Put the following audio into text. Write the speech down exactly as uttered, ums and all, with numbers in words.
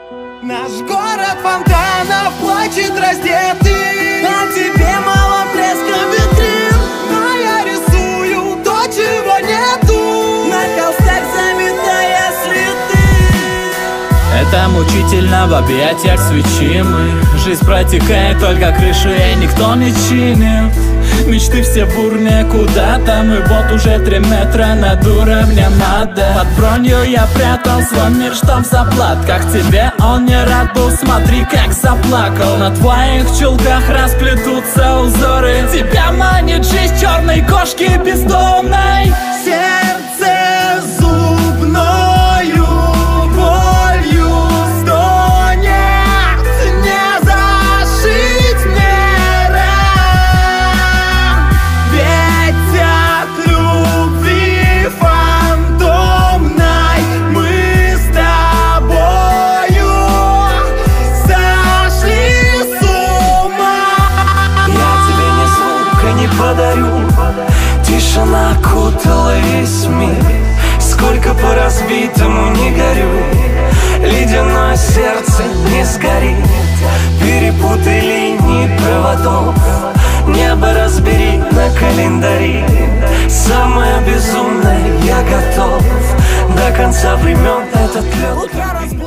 Наш город фонтанов плачет раздетый, а тебе мало блеска витрин. Но я рисую то, чего нету, на холстах заметая следы. Это мучительно в объятиях свечи мы. Жизнь протекает, только крыши и никто не чинит. Мечты все бурные куда-то, мы вот уже три метра над уровнем ада. Под бронью я прятал свой мир, что в заплатках. Тебе он не рад был, смотри, как заплакал. На твоих чулках расплетутся узоры. Тебя манит жизнь черной кошки бездомной. Сердце зубною болью стонет, не зашить мне ран. Ведь от любви фантомной мы с тобою сошли с ума. Я тебе ни звука не подарю, тишина окутала весь мир. Сколько по разбитому не горю, ледяное сердце не сгорит. Перепутай линии проводов, небо разбери на календаре. Самое безумное я готов, до конца времен этот лед.